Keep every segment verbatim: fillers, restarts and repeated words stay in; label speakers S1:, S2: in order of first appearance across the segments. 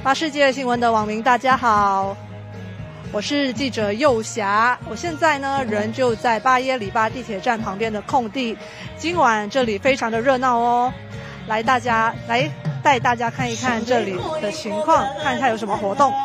S1: 八世界新闻的网民大家好，我是记者幼霞，我现在呢人就在八耶里巴地铁站旁边的空地，今晚这里非常的热闹哦，来大家来带大家看一看这里的情况，看一下有什么活动。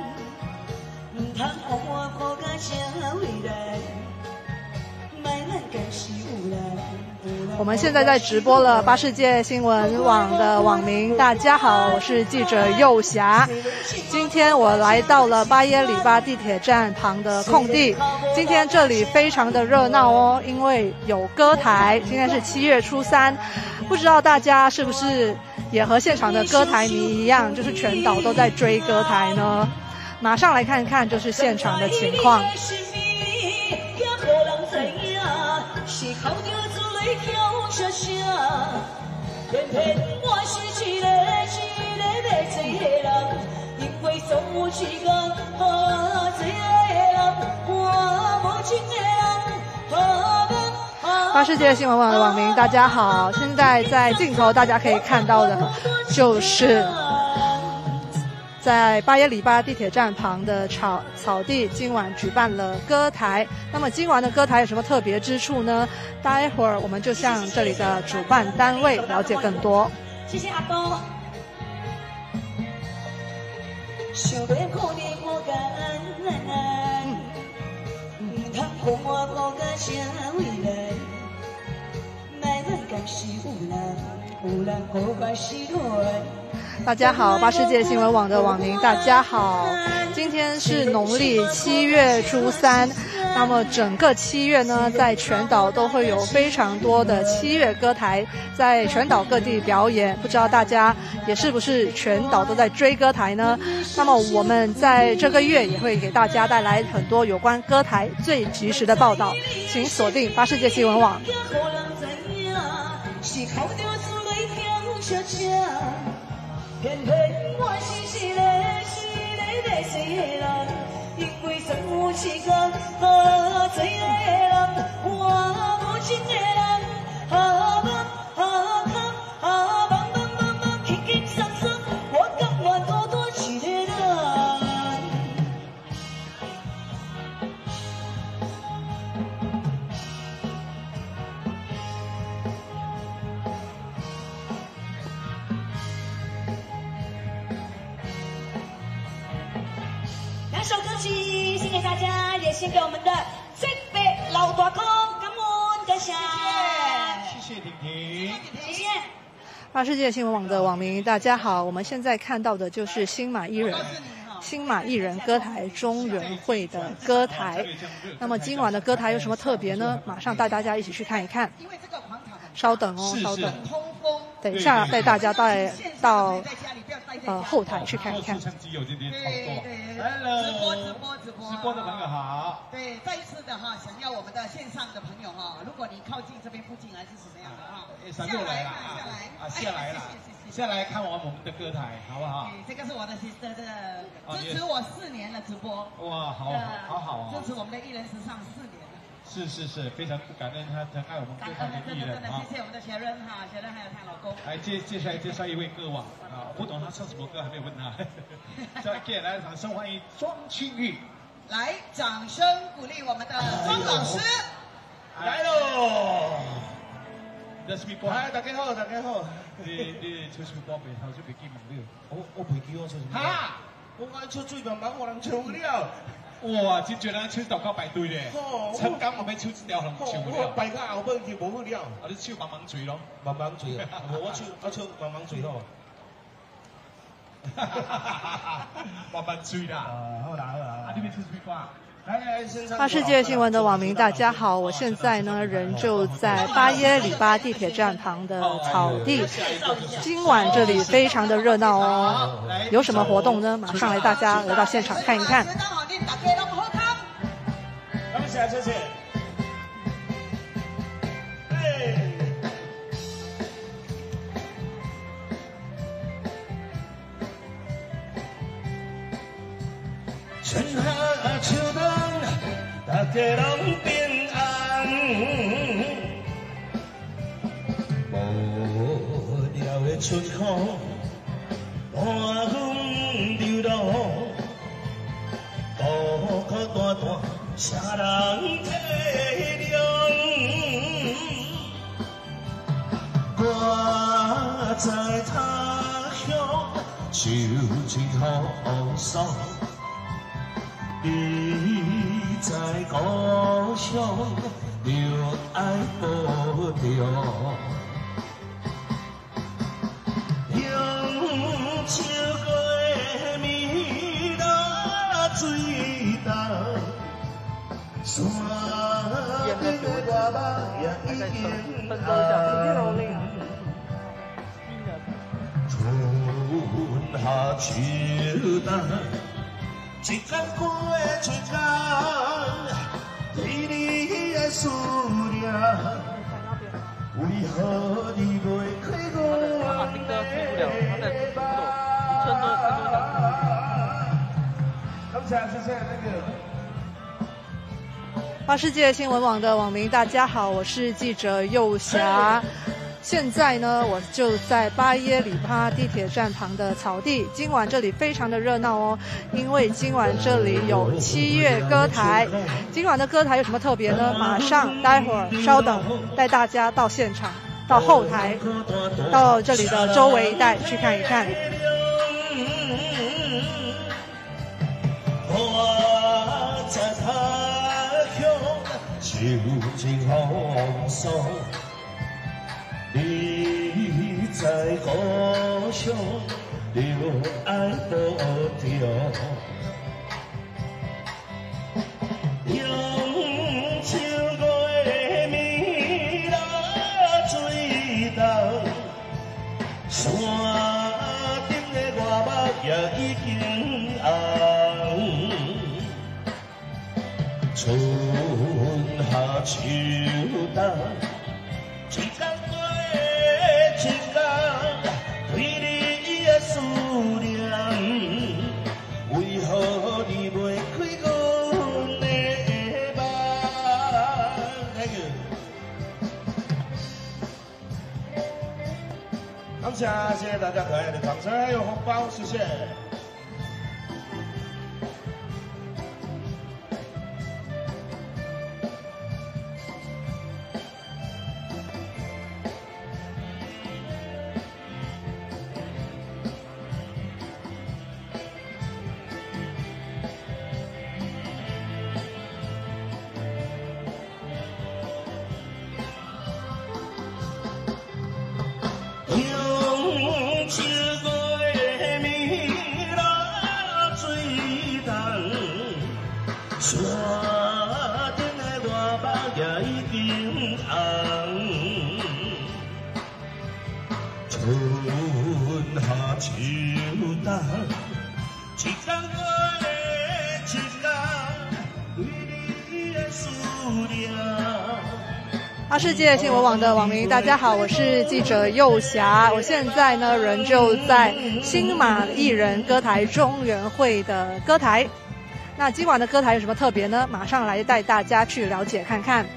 S1: 我们现在在直播了八世界新闻网的网民大家好，我是记者幼霞。今天我来到了八耶里巴地铁站旁的空地，今天这里非常的热闹哦，因为有歌台，今天是七月初三，不知道大家是不是也和现场的歌台迷一样，就是全岛都在追歌台呢？马上来看看就是现场的情况。八世界新闻网的网民大家好，现在在镜头大家可以看到的就是在八耶里巴地铁站旁的草草地，今晚举办了歌台。那么今晚的歌台有什么特别之处呢？待会儿我们就向这里的主办单位了解更多。谢谢阿公。大家好，八世界新闻网的网民大家好，今天是农历七月初三，那么整个七月呢，在全岛都会有非常多的七月歌台在全岛各地表演，不知道大家也是不是全岛都在追歌台呢？那么我们在这个月也会给大家带来很多有关歌台最及时的报道，请锁定八世界新闻网。偏偏我是是个是个热心的人，因为生有一天好多个人，我无情的人，好梦好空好梦梦梦梦，轻轻松松，我甘愿多多一个人。首歌曲献给大家，也献给我们的这位老大哥，感恩感谢，谢谢婷婷，谢谢。八世界新闻网的网民大家好，我们现在看到的就是新马艺人新马艺人歌台中原会的歌台。那么今晚的歌台有什么特别呢？马上带大家一起去看一看。稍等哦，稍等，等一下带大家带到呃后台去看一看。
S2: 对对
S3: ，Hello，
S2: 直播直播直播，
S3: 直播的朋友好。
S2: 对，再一次的哈，想要我们的线上的朋友哈，如果你靠近这边附近还是什么样的哈，
S3: 下来了啊，下来啊，下来了，下来看我们的歌台，好不好？
S2: 对，这个是我的 sister 的支持我四年的直播。
S3: 哇，好好好啊！
S2: 支持我们的艺人时尚四年了。
S3: 是是是，非常感恩他疼爱我们歌台的艺人啊！
S2: 谢谢我们的学人哈，学人还有她老公。
S3: 来介介绍介绍一位歌王啊，不懂他唱什么歌，还没有问他。再给来掌声欢迎庄清玉，
S2: 来掌声鼓励我们的庄老师
S3: 来喽！这是咪歌？
S4: 嗨，大家好，大家好。
S3: 你你唱什么歌？未头先未记问了。
S4: 我我袂记我唱什么。哈！我爱唱最茫茫，我人唱不了。
S3: 哇！真侪人唱到到排队咧，陈刚我要唱一条，人唱不了。
S4: 我排到后尾就无去了。
S3: 啊，你唱茫茫醉咯？
S4: 茫茫醉啊！我唱我唱茫茫醉咯。
S3: 茫茫醉啦！
S4: 啊，好啦好啦。
S3: 啊，你要唱什么歌？
S1: 八世界新闻的网民大家好，我现在呢人就在八耶里巴地铁站旁的草地，今晚这里非常的热闹哦，有什么活动呢？马上来大家来到现场看一看。
S4: 谢谢谢谢。春夏秋冬，大家拢平安。无聊的春风，寒风啥人体谅？我在他乡受尽风霜，你在故乡就爱保重。 唱过暝落水重，山顶的外目也已经红。春夏秋冬，一天过一天，对你的思念，为何你袂开我的吧？ 谢谢那个。
S1: 花世界新闻网的网民，大家好，我是记者幼霞。现在呢，我就在巴耶里帕地铁站旁的草地。今晚这里非常的热闹哦，因为今晚这里有七月歌台。今晚的歌台有什么特别呢？马上，待会儿，稍等，带大家到现场，到后台，到这里的周围一带去看一看。
S4: 我在他乡受尽风霜，你在故乡就爱保重。用唱过暝落水重，山顶的外目也已经红。 春夏秋冬，一天过一天，对你的思念，为何你袂开阮的目？感谢谢谢大家可爱的掌声还有红包，谢谢。 山顶的外目也已经红，春夏秋冬，一天过一天，对你的思念。
S1: 花世界新闻网的网民，大家好，我是记者幼霞。我现在呢，人就在新马艺人歌台中原会的歌台。那今晚的歌台有什么特别呢？马上来带大家去了解看看。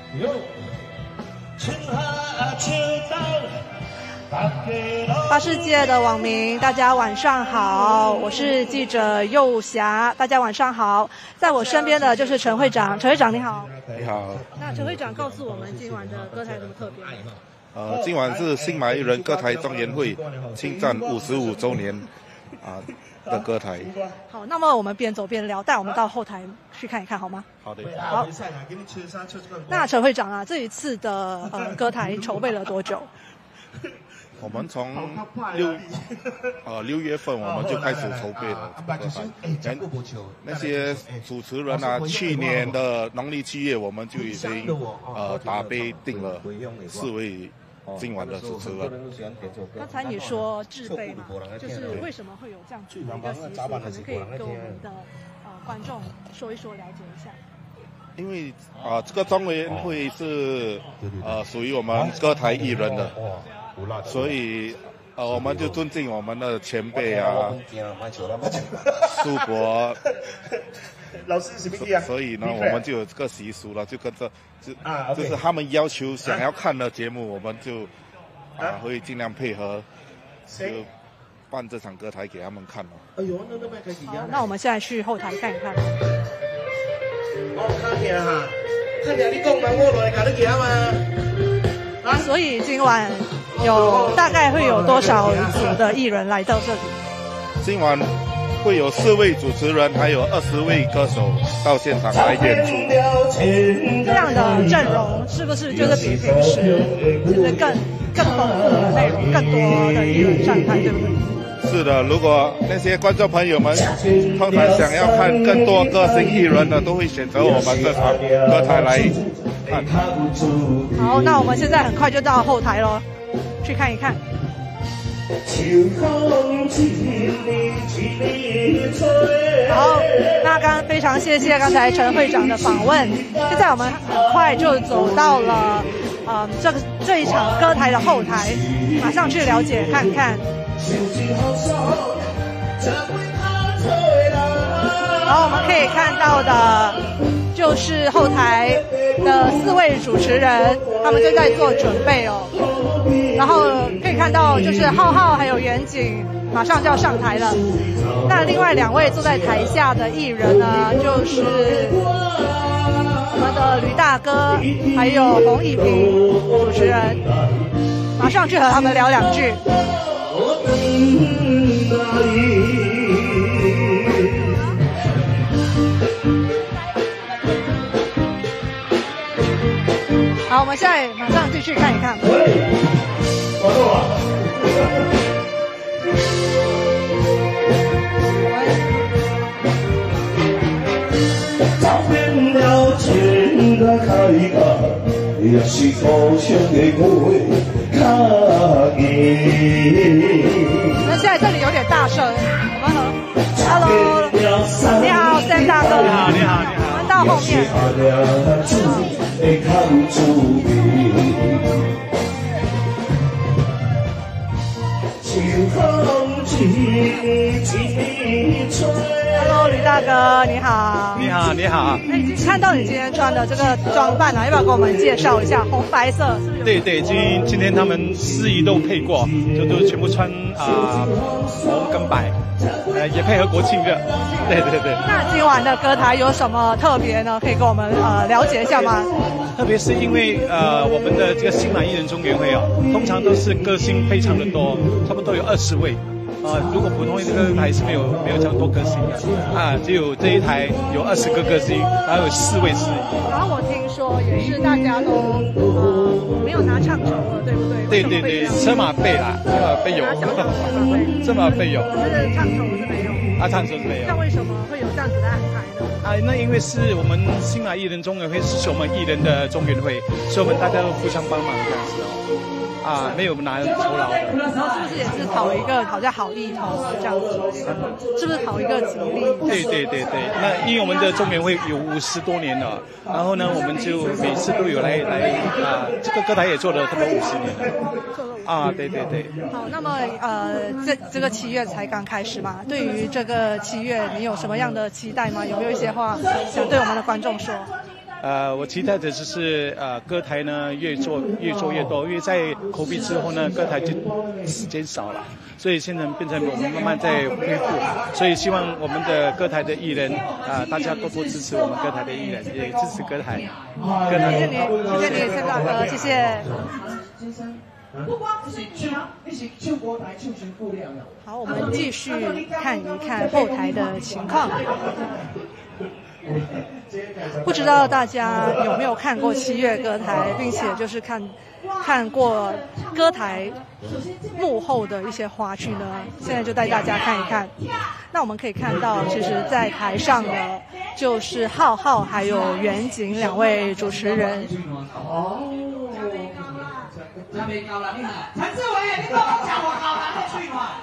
S1: 花世界的网民，大家晚上好，我是记者幼霞，大家晚上好。在我身边的就是陈会长，陈会长你好。
S5: 你好。
S1: 那陈会长告诉我们今晚的歌台有什么特别？
S5: 呃，今晚是新马艺人歌台中原会庆赞五十五周年啊。的歌台。
S1: 好，那么我们边走边聊，带我们到后台去看一看，好吗？
S5: 好的。
S1: 好。那陈会长啊，这一次的呃歌台筹备了多久？
S5: 我们从六呃六月份我们就开始筹备了歌台，那些主持人啊，去年的农历七月我们就已经呃打杯定了四位今晚的主持人。
S1: 刚才你说制备嘛，就是为什么会有这样子的一个习俗？可不可以跟我们的呃观众说一说，了解一下？
S5: 因为啊、呃，这个中原会是呃属于我们歌台艺人的，所以呃我们就尊敬我们的前辈啊，苏国。
S4: 老师什么意思啊？
S5: 所以呢，我们就有这个习俗了，就跟着就、啊 okay. 就是他们要求想要看的节目，我们就啊会尽量配合，就办这场歌台给他们看了。
S1: 哎呦，那那好，那我们现在去后台看一看。
S4: 哦，较听哈，较听你讲嘛，我落来甲你行嘛。
S1: 所以今晚有大概会有多少组的艺人来到这里？
S5: 今晚会有四位主持人，还有二十位歌手到现场来演出。
S1: 这样的阵容是不是就是比平时就是更更丰富的内容，更多的艺人上台，对不对？
S5: 是的，如果那些观众朋友们通常想要看更多歌星艺人的，都会选择我们这场歌台来看。
S1: 好，那我们现在很快就到后台咯，去看一看。好，那刚非常谢谢刚才陈会长的访问。现在我们很快就走到了呃这个这一场歌台的后台，马上去了解看看。好，我们可以看到的就是后台的四位主持人，他们正在做准备哦。然后可以看到，就是浩浩还有远景马上就要上台了。那另外两位坐在台下的艺人呢，就是我们的吕大哥还有洪以平主持人，马上去和他们聊两句。好，我们现在马上继续看一看。
S4: 走遍了千个海角，也是故乡的我较硬。
S1: 那现在这里有点大声，我们和 Hello， 你好 ，Sam 大哥。
S3: 你好，你好，你好。
S1: 我们到后面。Hello， 吕大哥，你好。
S3: 你好，你好。
S1: 哎，看到你今天穿的这个装扮啊，要不要给我们介绍一下？红白色是不是？
S6: 对对，今今天他们司仪都配过，就都全部穿啊、呃、红跟白，呃也配合国庆热。对对对。
S1: 那今晚的歌台有什么特别呢？可以跟我们呃了解一下吗？
S6: 特别是因为呃我们的这个新马艺人中联会哦，通常都是歌星非常的多，差不多有二十位。呃，如果普通这个台是没有没有这样多歌星的啊，只有这一台有二十个歌星，然后有四位司仪。
S1: 然后我听说也是大家都呃没有拿唱酬了，对不对？
S6: 对对对，车马费啦，车马费有，车马费有，
S1: 可是唱酬是没有。
S6: 啊，唱酬是没有。
S1: 那为什么会有这样子的安排呢？
S6: 啊，那因为是我们新马艺人中联会是我们艺人的中联会，所以我们大家都互相帮忙这样子哦。啊，没有拿酬劳的，
S1: 然后是不是也是讨一个好像好意头这样子？是不是讨一个吉利？
S6: 对对对对，那因为我们的中联会有五十多年了，然后呢，我们就每次都有来来啊，这个歌台也做了差不多五十年了。啊，对对对。
S1: 好，那么呃，这这个七月才刚开始嘛，对于这个七月，你有什么样的期待吗？有没有一些话想对我们的观众说？
S6: 呃，我期待的就是呃，歌台呢越做越做越多，因为在口碑之后呢，歌台就时间少了，所以现在变成我们慢慢在恢复，所以希望我们的歌台的艺人啊、呃，大家多多支持我们歌台的艺人，也支持歌台。歌台。
S1: 谢谢你，谢谢你，谢大哥，谢谢。好，我们继续看一看后台的情况。不知道大家有没有看过七月歌台，并且就是看看过歌台幕后的一些花絮呢？现在就带大家看一看。那我们可以看到，其实在台上的就是浩浩还有远景两位主持人。哦，
S2: 那边高了，陈志伟，你跟我讲我高了，你去嘛？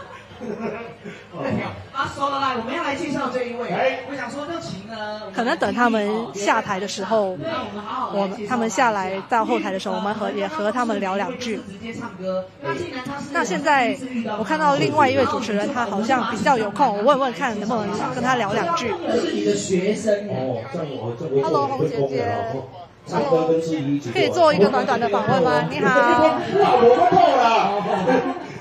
S2: 啊，说了啦，我们要来介绍这一位。我想说，热情呢，
S1: 可能等他们下台的时候，我们他们下来到后台的时候，我们和也和他们聊两句。直接唱歌。那现在我看到另外一位主持人，他好像比较有空，我问问看能不能跟他聊两句。
S2: 是你的学生哦。
S1: Hello， 洪姐姐。Hello， 可以做一个短短的访问吗？你好。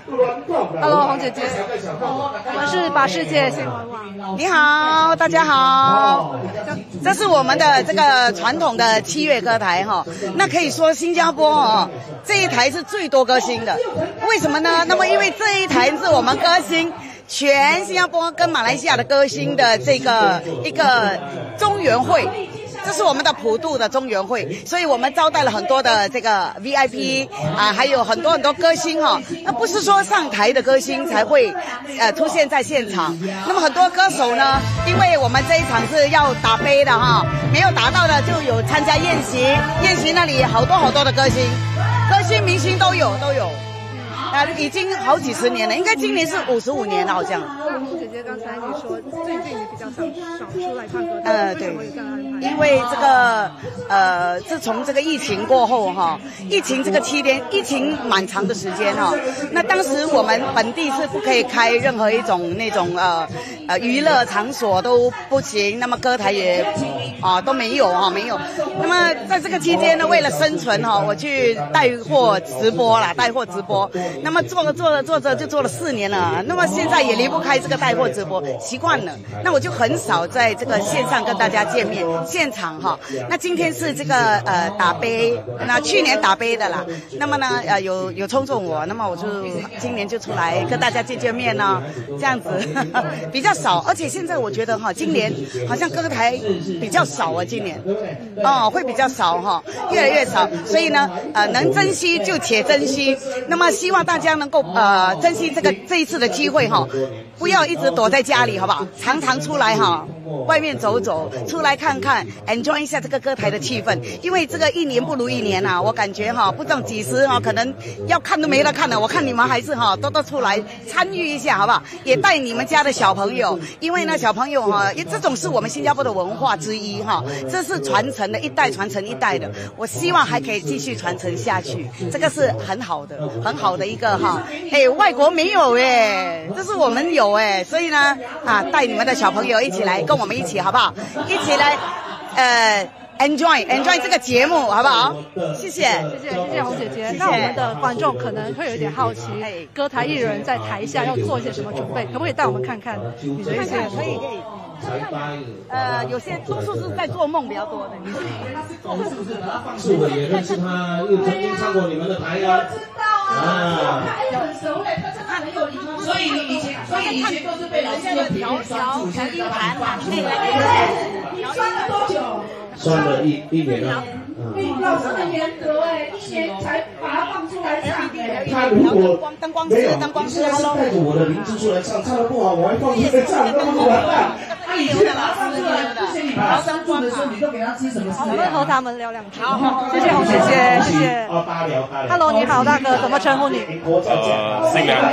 S1: Hello， 红姐姐，我们是把世界新闻网。
S2: 你好，大家好。这是我们的这个传统的七月歌台哈，那可以说新加坡哦这一台是最多歌星的，为什么呢？那么因为这一台是我们歌星全新加坡跟马来西亚的歌星的这个一个中原会。这是我们的普渡的中原会，所以我们招待了很多的这个 V I P 啊，还有很多很多歌星哈、哦。那不是说上台的歌星才会呃出现在现场，那么很多歌手呢，因为我们这一场是要打杯的哈，没有打到的就有参加宴席，宴席那里好多好多的歌星，歌星明星都有都有。啊，已经好几十年了，应该今年是五十五年了，好像。
S1: 姐姐刚才你说最近你比较少少出来唱歌，
S2: 呃，对，因为这个呃，自从这个疫情过后哈，疫情这个期间，疫情蛮长的时间哈，那当时我们本地是不可以开任何一种那种呃呃娱乐场所都不行，那么歌台也啊都没有哈，没有。那么在这个期间呢，为了生存哈，我去带货直播啦，带货直播。那么做着做着做着就做了四年了，那么现在也离不开这个带货直播，习惯了。那我就很少在这个线上跟大家见面，现场哈。那今天是这个呃打杯，那去年打杯的啦。那么呢呃有有抽中我，那么我就今年就出来跟大家见见面呢，这样子呵呵比较少。而且现在我觉得哈，今年好像歌台比较少啊，今年哦会比较少哈，越来越少。所以呢呃能珍惜就且珍惜。那么希望大家能够呃珍惜这个这一次的机会哈，不要一直躲在家里，好不好？常常出来哈，外面走走，出来看看 ，enjoy 一下这个歌台的气氛。因为这个一年不如一年啊，我感觉哈，不知道几时哈，可能要看都没得看了。我看你们还是哈多多出来参与一下，好不好？也带你们家的小朋友，因为呢小朋友哈，这种是我们新加坡的文化之一哈，这是传承的，一代传承一代的。我希望还可以继续传承下去，这个是很好的，很好的一个哈。哎，外国没有哎，这是我们有哎，所以呢啊，带你们的小朋友一起来跟我们一起，好不好？一起来呃 enjoy enjoy 这个节目，好不好？谢谢，
S1: 谢谢，谢谢红姐姐。那我们的观众可能会有一点好奇，歌台艺人在台下要做一些什么准备？可不可以带我们看看你的一些？
S2: 可以可以。呃，有些多数是在做梦比较多的。
S4: 是我也认识他，又曾经唱过你们的台呀。
S2: 我知道啊，台很熟嘞，他真的很有礼貌。所以你以前，所以以前都是被老师的调调调音盘嘛，那个你算了多久？
S4: 算了一一年了。
S7: 老师很严格哎，一年才把它放出来唱哎。
S4: 他如果
S2: 灯光
S4: 没有，
S2: 灯光师，
S4: 带着我的名字出来唱，唱得不好我还放出来唱，那么完蛋。
S7: 那以前把它放出来，之前你把它相助的时候，你都给他吃什么饲
S1: 我们
S7: 料？
S1: 和他们聊两句。谢谢红姐姐，谢谢。
S4: 啊，八聊八聊。
S1: Hello， 你好，大哥，怎么称呼你？
S8: 呃，新娘。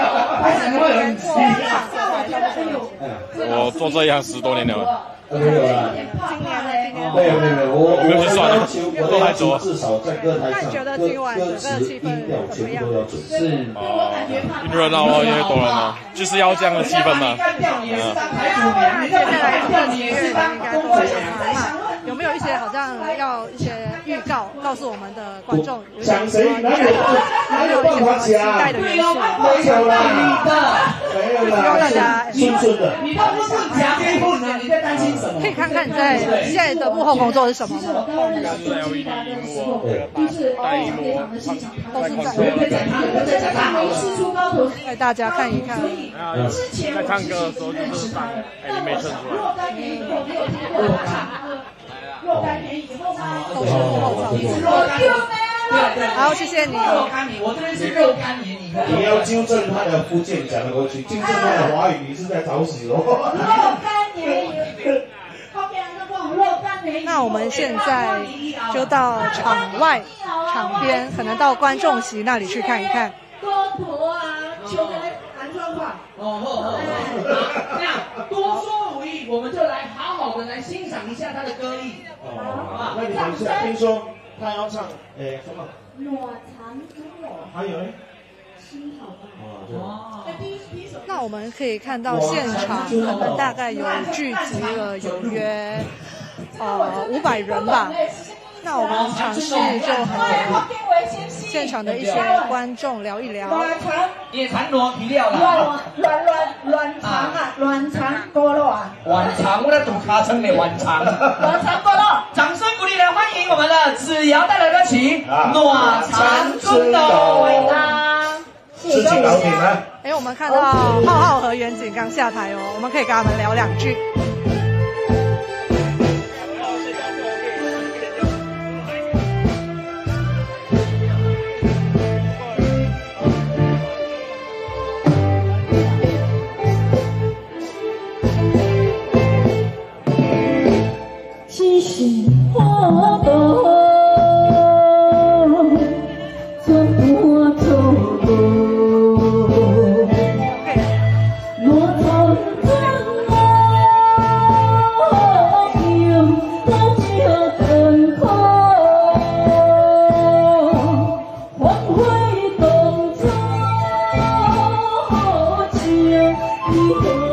S8: 我做这样十多年了。
S4: 没有啦，没有没有没有，我我要求我的要求至少在歌台上，歌歌词音调全部都要准。是
S8: 啊，热闹哦，因为多人嘛，就是要这样的气氛嘛。
S1: 那接下来这个节日应该都会很忙。有没有一些好像要一些预告，告诉我们的观众有一些什么你觉得还有一些什么期待的元素？
S4: 没有啦，没有啦，
S1: 希望大家
S4: 顺顺的。
S7: 你都不是假面父子，你在担心什么？
S1: 可以看看你在现在的幕后工作是什么吗？
S8: 就是 L E D 荧幕哦，大荧幕，
S1: 都是在带大家看一看。
S8: 在唱歌的时候就是放 animation 出来。
S7: 若干年以后吗？
S1: 都是幕后操作。好，谢谢你。
S7: 肉干年，我这边是肉干年，你看。
S4: 你要纠正他的福建讲的过去，纠正他的华语，你是在找死哦。
S7: 肉干年，后面那种肉干年。
S1: 那我们现在就到场外、场边，可能到观众席那里去看一看。
S7: 多婆啊，求个男状况。哦哦哦。那多说无益，我们就来好好的来欣赏一下他的歌艺。
S4: 哦，那你等一下，听说他要唱诶什么？
S7: 裸长之我。
S4: 还有呢？
S7: 心好吧。
S4: 哦，
S1: 那我们可以看到现场可能大概有聚集了有约呃五百人吧。 那我们尝试就和现场的一些观众聊一聊。
S7: 野蚕螺皮料啦，
S9: 乱乱乱长啊，乱长锅肉啊，
S7: 晚长，我在赌卡称的晚长，
S9: 乱长锅肉。
S7: 掌声鼓励来欢迎我们的子瑶带来的歌曲《暖长春豆》。
S9: 自己搞定
S1: 了。哎，我们看到浩浩和远景刚下台哦，我们可以跟他们聊两句。
S9: 七星花朵，做我做我，落头灯啊，用我照灯火，黄灰动作，将你和。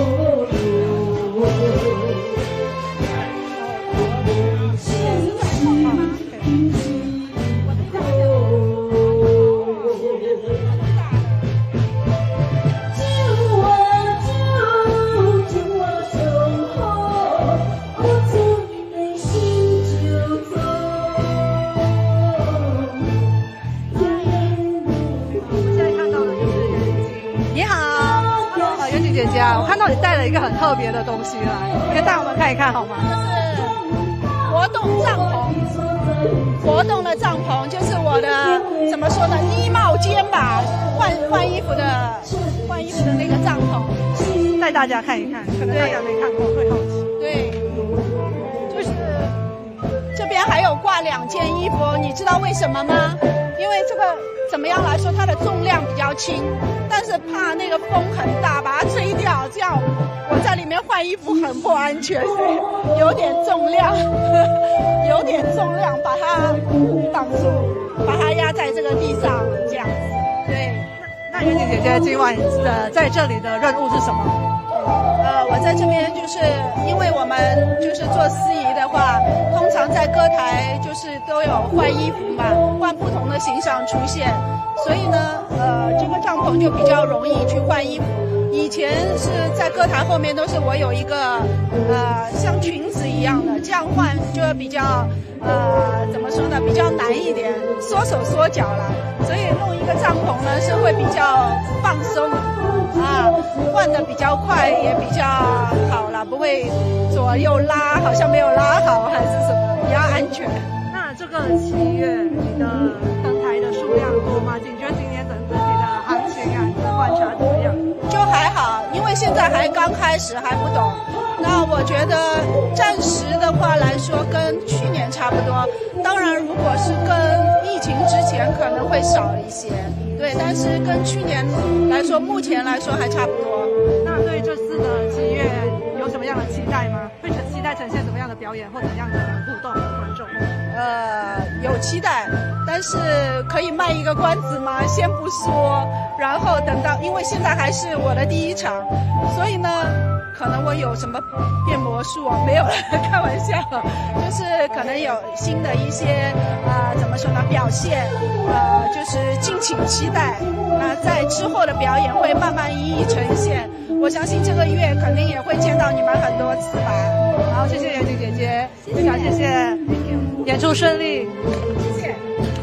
S1: 我看到你带了一个很特别的东西来，可以带我们看一看好吗？
S10: 是活动帐篷，活动的帐篷就是我的怎么说呢？衣帽间吧，换换衣服的换衣服的那个帐篷，
S1: 带大家看一看，可能大家没看过会好奇。
S10: 对，就是这边还有挂两件衣服，你知道为什么吗？因为这个怎么样来说，它的重量比较轻，但是怕那个风很大把它吹掉，这样我在里面换衣服很不安全，所以有点重量，有点重量把它挡住，把它压在这个地上，这样子。对。
S1: 那云锦姐姐今晚的在这里的任务是什么？
S10: 呃，我在这边就是因为我们就是做司仪的话，通常在歌台就是都有换衣服嘛，换不同的形象出现，所以呢，呃，这个帐篷就比较容易去换衣服。以前是在歌台后面都是我有一个呃像裙子一样的，这样换就比较呃怎么说呢，比较难一点，缩手缩脚了，所以弄一个帐篷呢是会比较放松啊，换的比较快也比较好了，不会左右拉好像没有拉好还是什么，比较安全。
S1: 那这个七月你的登台的数量多吗？你觉得今年整整体的行情啊，你的观察怎么样？
S10: 就还好，因为现在还刚开始还不懂。那我觉得暂时的话来说跟去年差不多，当然如果是跟疫情之前可能会少一些，对，但是跟去年来说目前来说还差不多。
S1: 那对这次的七月有什么样的期待吗？会期待呈现什么样的表演或怎样的互动和观众？
S10: 呃，有期待，但是可以卖一个关子吗？先不说，然后等到，因为现在还是我的第一场，所以呢，可能我有什么变魔术啊？没有了，开玩笑，就是可能有新的一些呃，怎么说呢，表现，呃，就是敬请期待。那在之后的表演会慢慢一一呈现，我相信这个月肯定也会见到你们很多次吧。
S1: 好，谢谢妍婷姐姐，非常谢谢，演出顺利，
S10: 谢谢。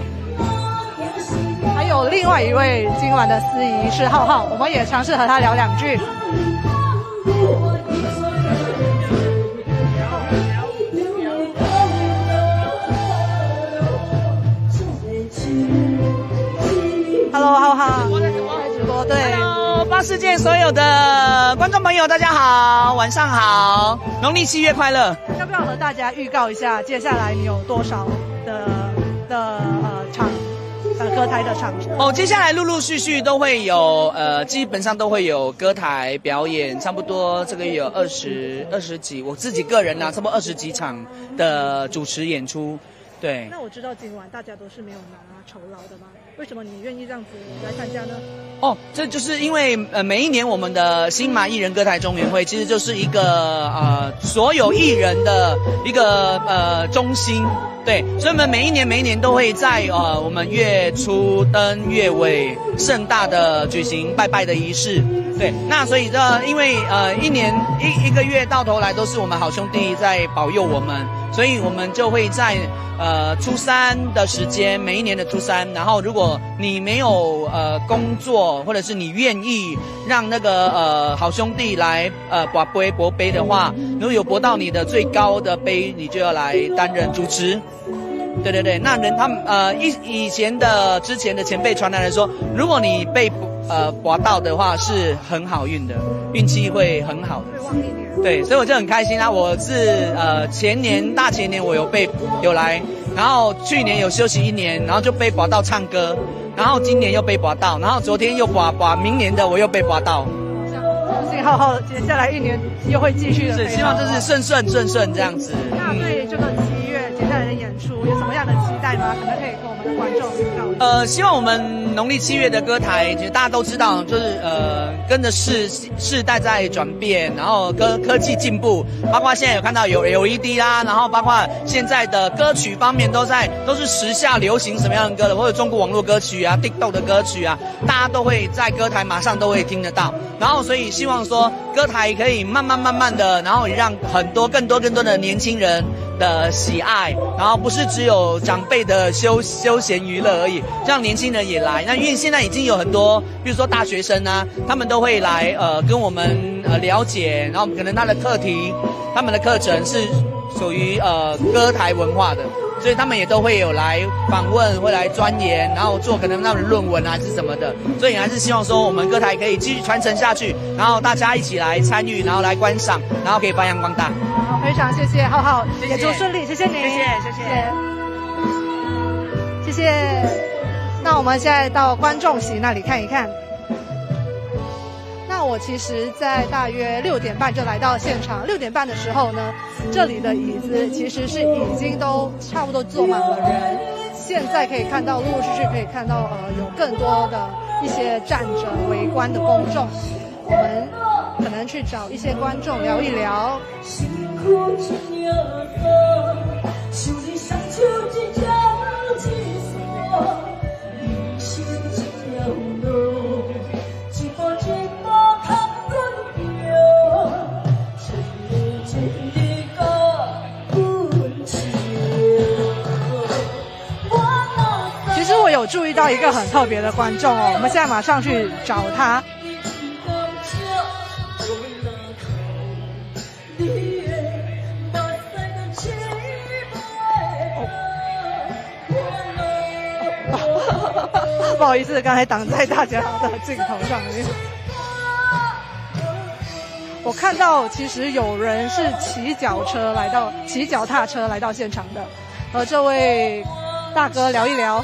S1: 还有另外一位今晚的司仪是浩浩，我们也尝试和他聊两句。Hello， 浩浩，我在直播，在直播，对。
S11: Hello， 八世界所有的观众朋友，大家好，晚上好，农历七月快乐。
S1: 要不要和大家预告一下，接下来你有多少的的呃场？呃，歌台的场
S11: 哦，接下来陆陆续续都会有，呃，基本上都会有歌台表演，差不多这个月有二十二十几，我自己个人呢、啊，差不多二十几场的主持演出，对。
S1: 那我知道今晚大家都是没有拿酬劳的吗？为什么你愿意这样子来参加呢？
S11: 哦，这就是因为呃，每一年我们的新马艺人歌台中原会其实就是一个呃所有艺人的一个呃中心。 对，所以我们每一年每一年都会在呃我们月初登月尾盛大的举行拜拜的仪式。对，那所以这因为呃一年一一个月到头来都是我们好兄弟在保佑我们，所以我们就会在呃初三的时间，每一年的初三，然后如果你没有呃工作，或者是你愿意让那个呃好兄弟来呃拔杯博杯的话，如果有博到你的最高的杯，你就要来担任主持。对对对，那人他们呃以以前的之前的前辈传来说，如果你被呃拔到的话是很好运的，运气会很好的。对，所以我就很开心啊！我是呃前年大前年我有被有来，然后去年有休息一年，然后就被拔到唱歌，然后今年又被拔到，然后昨天又拔拔，明年的我又被拔到。
S1: 相信浩浩接下来一年又会继续的，
S11: 是希望就是顺顺顺顺这样子。
S1: 那对这个七月接下来的演出有什么样的期待吗？可能可以跟我们的观众预告。
S11: 呃，希望我们农历七月的歌台，其实大家都知道，就是呃跟着世世代在转变，然后科科技进步，包括现在有看到有 L E D 啦，然后包括现在的歌曲方面都在都是时下流行什么样的歌的，或者中国网络歌曲啊、TikTok 的歌曲啊，大家都会在歌台马上都会听得到。然后所以希望说歌台可以慢慢慢慢的，然后让很多更多更多的年轻人的喜爱，然后不是只有长辈的休休闲娱乐而已，让年轻人也来。那因为现在已经有很多，比如说大学生啊，他们都会来呃跟我们呃了解，然后可能他的课题、他们的课程是属于呃歌台文化的，所以他们也都会有来访问，会来钻研，然后做可能他们的论文啊还是什么的。所以还是希望说我们歌台可以继续传承下去，然后大家一起来参与，然后来观赏，然后可以发扬光大。
S1: 好，非常谢谢浩浩，演出顺利，谢谢你，
S11: 谢谢谢谢
S1: 谢谢。那我们现在到观众席那里看一看。那我其实在大约六点半就来到现场，六点半的时候呢，这里的椅子其实是已经都差不多坐满了人。现在可以看到，陆陆续续可以看到，呃，有更多的一些站着围观的公众。我们可能去找一些观众聊一聊。其实我有注意到一个很特别的观众哦，我们现在马上去找他。不好意思，刚才挡在大家的镜头上面。我看到其实有人是骑脚车来到，骑脚踏车来到现场的，和这位大哥聊一聊，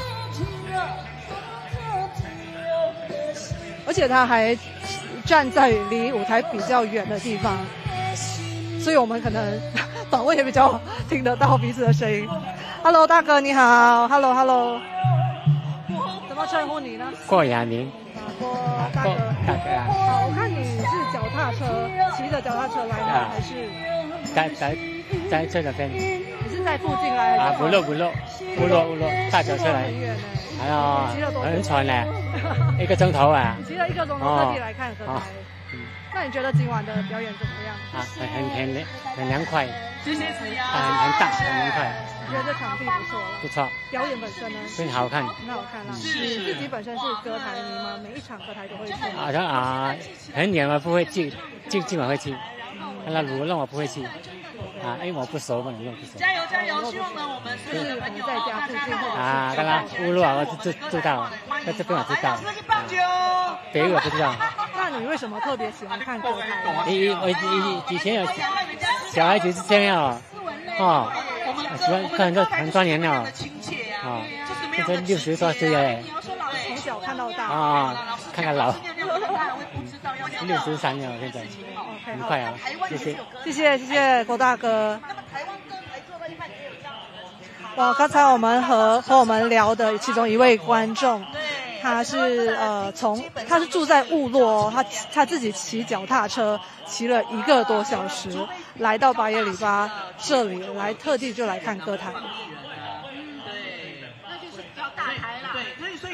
S1: 而且他还站在离舞台比较远的地方，所以我们可能访问也比较听得到彼此的声音。Hello， 大哥你好 ，Hello Hello。怎么称呼你呢？
S12: 郭亚明。
S1: 啊，郭大哥。
S12: 大哥啊。
S1: 好，我看你是脚踏车，骑着脚踏车来的，啊、还是？
S12: 在在在这边。
S1: 你是在附近来？
S12: 啊，不路不路不路不路，大脚车来。
S1: 很远呢。
S12: 哎呀，很长呢，一个钟头啊。
S1: 你骑了一个钟头特地来看歌台。嗯。那你觉得今晚的表演怎么样？
S12: 啊，很很很凉很凉快。
S11: 谢谢子阳。
S12: 很很大，很凉快。
S1: 我觉得这场地不错了，
S12: 不错。
S1: 表演本身呢？
S12: 很好看，
S1: 很好看啦。你自己本身是歌台迷吗？每一场歌台都会去？
S12: 好像啊，很远我不会去，今今晚会去。那鲁让我不会去，啊，因为我不熟嘛，鲁让不熟。
S11: 加油加油！希望呢我们所有的朋友
S1: 在家附近
S12: 啊，刚刚乌路啊，我知知道，在这边我知道。别我不知道。
S1: 那你为什么特别喜欢看歌台？
S12: 以我以以前有小孩子是这样哦，哦。喜欢看很多很多年了，啊，现在六十多岁了，
S1: 从小看到大
S12: 啊，看看老，六十三了现在，很快啊，谢谢，
S1: 谢谢谢谢郭大哥。哇，刚才我们和和我们聊的其中一位观众，他是呃从他是住在雾落，他他自己骑脚踏车骑了一个多小时，来到八耶里巴这里来，特地就来看歌台。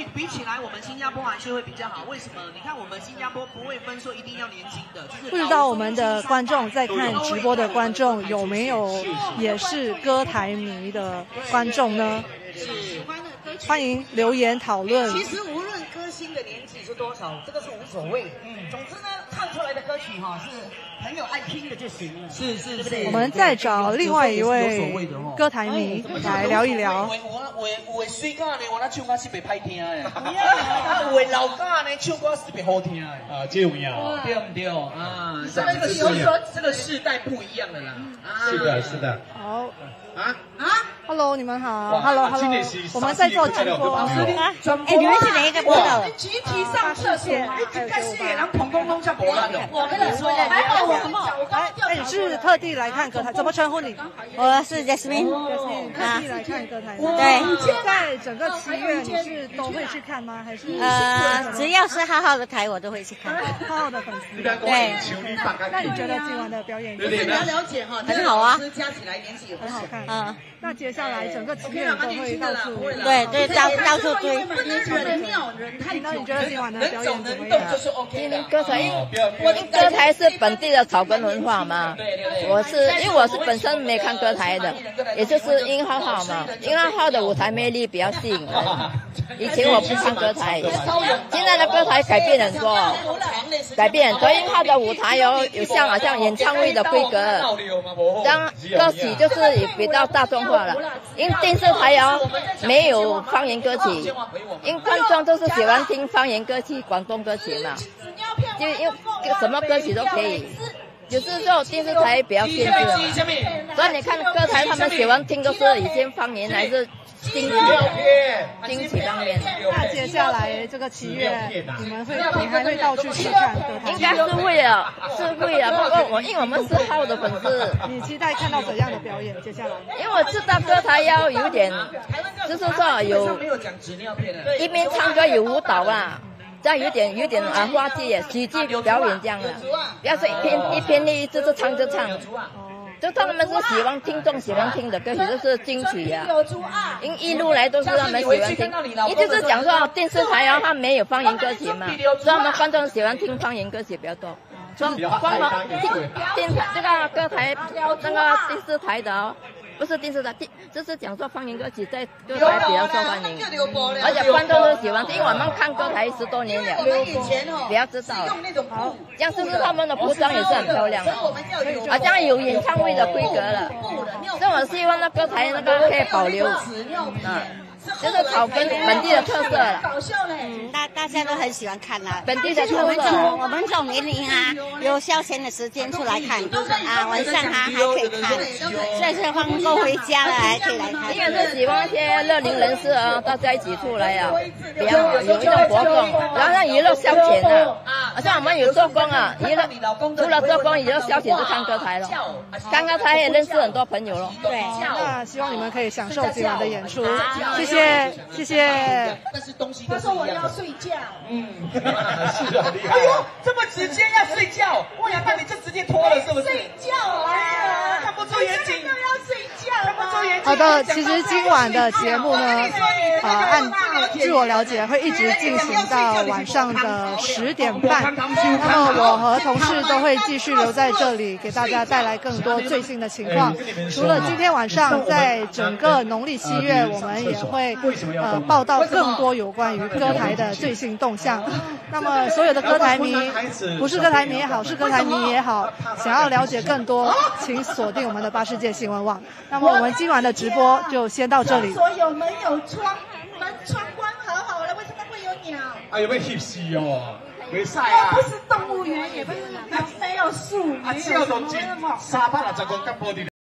S7: 比起来，我们新加坡还是会比较好。为什么？你看我们新加坡不会分说一定要年轻的，就是
S1: 不知道我们的观众在看直播的观众有没有也是歌台迷的观众呢？
S7: 是，
S1: 欢迎留言讨论。
S2: 其实无论歌星的年纪是多少，这个是无所谓。嗯，总之呢，唱出来的歌曲哈是很有爱听的就行了。
S7: 是是是。
S1: 我们再找另外一位歌台迷来聊一聊。
S7: 我我我水歌呢，我那唱歌是袂歹听诶。有的老歌呢，唱歌是袂好听诶。
S3: 啊，这有影。
S7: 对不对啊？这个是这个世代不一样的啦。
S3: 是的，是的。
S1: 好。
S7: 啊啊
S1: ！Hello， 你们好。Hello，Hello。我们在做直播啊。
S2: 哎，你们是哪一个播的？
S7: 集体上厕所，一开始也能捧公公像博兰的。
S2: 我跟你说，还好我很好。
S1: 哎，你是特地来看歌台？怎么称呼你？
S2: 我是 Jasmine。
S1: 特地来看歌台。
S2: 对。
S1: 在整个七月，你是都会去看吗？还是？
S2: 呃，只要是浩浩的台，我都会去看。
S1: 浩浩的粉丝。
S2: 对。
S1: 那你觉得今晚的表演？
S7: 你要了解哈，
S2: 很好啊。
S7: 加起来年纪也
S1: 很好看。
S2: 嗯。
S1: 那接下来整个七月都会到处
S2: 对对到到处追。
S7: 人妙人太
S1: 那你觉得今晚的表演怎么
S7: 样？就是 OK 的。
S13: 歌台，因为歌台是本地的草根文化嘛。我是因为我是本身没看歌台的，也就是殷浩浩嘛。殷浩浩的舞台魅力比较吸引人。以前我不看歌台，现在的歌台改变很多，改变很多。因为他的舞台有有像好像演唱会的规格，当歌曲就是也比较大众化了。因为电视台哦没有方言歌曲，因为观众都是喜欢听方言歌曲、广东歌曲嘛，就因什么歌曲都可以。就是说电视台比较限制嘛，所以你看歌台他们喜欢听都是以前方言还是京曲、京曲方面。
S1: 那接下来这个七月，你们会你还会到处去看歌台？
S13: 应该是会啊，是会啊。不过我因为我们是浩的粉丝，
S1: 你期待看到怎样的表演？接下来，
S13: 因为我知道歌台要有点，就是说有一边唱歌有舞蹈啦。这样有点有点啊话剧、喜剧表演这样的，不要说一篇一篇一直是唱着唱，就他们是喜欢听众喜欢听的歌曲，就是金曲啊，因一路来都是他们喜欢听，也就是讲说电视台啊，它没有方言歌曲嘛，所以他们观众喜欢听方言歌曲比较多。光光听电这个歌台那个电视台的哦。不是电视台，就是讲说方言歌曲在歌台比较受欢迎，而且观众都喜欢听。因为我们看歌台十多年了，比较知道。好，这样是不是他们的服装也是很漂亮的？好像有演唱会的规格了。所以我希望那歌台那个可以保留，嗯。就是草根本地的特色了，
S2: 嗯，大大家都很喜欢看啦。
S13: 本地的特色，
S2: 我们这种年龄啊，有消闲的时间出来看啊，晚上啊还可以看，所以说放工回家了还可以来看。
S13: 因为是喜欢一些乐龄人士啊，大家一起出来啊，比较有一种活动，然后让娱乐消遣的。好像我们有做工啊，娱乐除了做工，娱乐消遣就看歌台了。看歌台也认识很多朋友咯。
S1: 对，那希望你们可以享受今晚的演出，谢谢。谢谢，谢谢。
S7: 但是东西
S9: 他说我要睡觉。
S7: 嗯，是的，厉害。哎呦，这么直接要睡觉，汪洋大你就直接脱了是不是？
S9: 睡觉啊，
S7: 看不出远景。
S9: 要睡觉。
S7: 看不出远景。
S1: 好的，其实今晚的节目呢，啊，按据我了解会一直进行到晚上的十点半。那么我和同事都会继续留在这里，给大家带来更多最新的情况。除了今天晚上，在整个农历七月。我们也会呃报道更多有关于歌台的最新动向。那么所有的歌台迷，不是歌台迷也好，是歌台迷也好，想要了解更多，请锁定我们的八世界新闻网。那么我们今晚的直播就先到这里。
S9: 所有门有窗，门窗关好好了，为什么会有鸟？
S3: 哎，有没有翕视哦？没晒
S9: 啊！不是动物园，也不是没有树，
S3: 啊，只要从今三百六十公斤玻璃